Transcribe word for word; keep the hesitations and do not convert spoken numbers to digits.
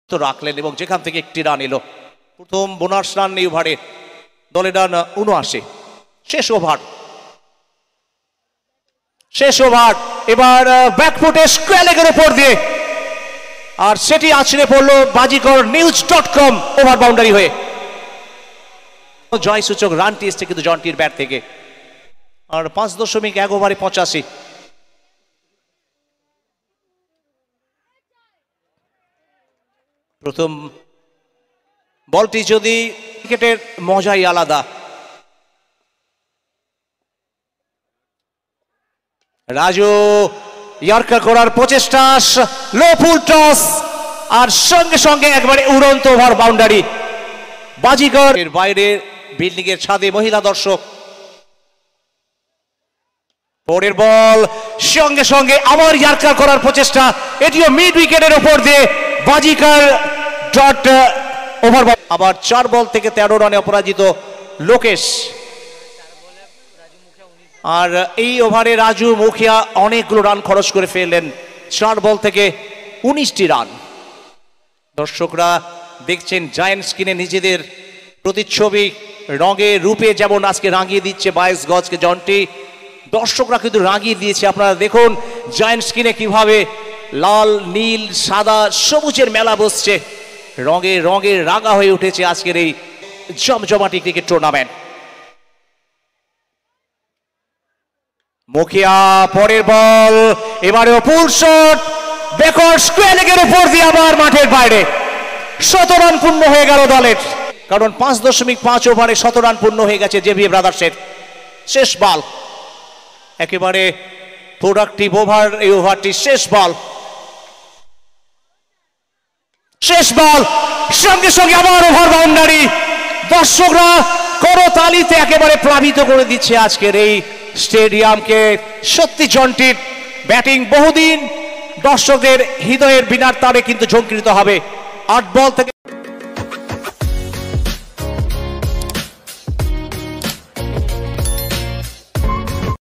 তো রাখলেন এবং যেখান থেকে একটি রান এলো। প্রথম বোনাস রান এই ওভারে, দলের রান উনআশি। শেষ ওভার, শেষ ওভার এবার ব্যাকফুটে স্কোয়ার লেগের উপর দিয়ে, আর সেটি আছড়ে পড়লো Bajikar news dot com over boundary হয়ে। জয় সূচক রানটি এসছে কিন্তু জন্টির ব্যাট থেকে, আর পাঁচ দশমিক এক ওভারে পঁচাশি। প্রথম বলটি যদি ক্রিকেটের মজাই আলাদা। রাজু ইয়র্কার করার প্রচেষ্টা, লো ফুল টস, আর সঙ্গে সঙ্গে একবারে উড়ন্ত ওভার বাউন্ডারি। বাজিকর এর বাইরে বিল্ডিং এর ছাদে মহিলা দর্শক। পরের বল, সঙ্গে সঙ্গে আবার ইয়র্কার করার প্রচেষ্টা, এটিও মিড উইকেটের উপর দিয়ে বাজিকর ডট ওভার। আবার চার বল থেকে তেরো রানে অপরাজিত লোকেশ। আর এই ওভারে রাজু মুখিয়া অনেকগুলো রান খরচ করে ফেললেন, চার বল থেকে উনিশটি রান। দর্শকরা দেখছেন জায়ান্ট স্ক্রিনে নিজেদের প্রতিচ্ছবি রঙে রূপে যেমন আজকে রাঙিয়ে দিচ্ছে বাইশ গজকে জন্টি, দর্শকরা কিন্তু রাঙিয়ে দিয়েছে। আপনারা দেখুন জায়ান্ট স্ক্রিনে কিভাবে লাল নীল সাদা সবুজের মেলা বসছে, রঙে রঙে রাঙা হয়ে উঠেছে আজকের এই জমজমাটি ক্রিকেট টুর্নামেন্ট। মুখিয়া পরের বল, এবারেও পুল শট, ব্যাকওয়ার্ড স্কোয়ার লেগের উপর দিয়ে আবার মাঠের বাইরে। শত রান পূর্ণ হয়ে গেল দলের, কারণ পাঁচ দশমিক পাঁচ ওভারে শত রান পূর্ণ হয়ে গেছে জেভিএ ব্রাদার্সের। শেষ বল, একেবারে প্রোডাক্টিভ ওভার এই ওভারটি। শেষ বল, শেষ বল, সঙ্গে সঙ্গে আবার ওভার বাউন্ডারি। দর্শকরা করতালিতে একেবারে প্লাবিত করে দিচ্ছে আজকের এই স্টেডিয়ামকে। সত্যি জন্টির ব্যাটিং বহুদিন দর্শকদের হৃদয়ের বিনার তারে কিন্তু ঝঙ্কৃত হবে। আট বল থেকে